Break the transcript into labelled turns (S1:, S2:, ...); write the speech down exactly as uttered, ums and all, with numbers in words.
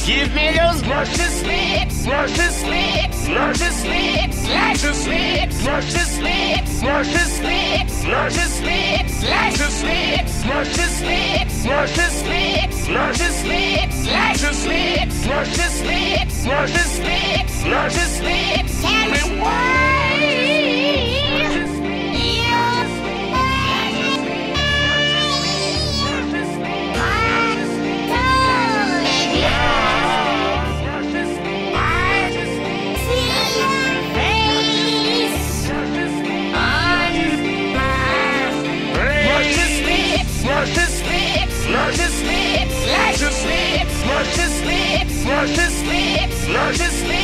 S1: Give me those luscious lips, luscious lips, luscious lips, luscious lips, luscious lips, luscious lips, luscious lips, luscious lips, luscious lips, luscious lips, luscious lips, luscious lips, luscious lips, luscious lips, luscious lips. Tell me why. Luscious lips, luscious lips, luscious lips, luscious lips, luscious lips, luscious lips.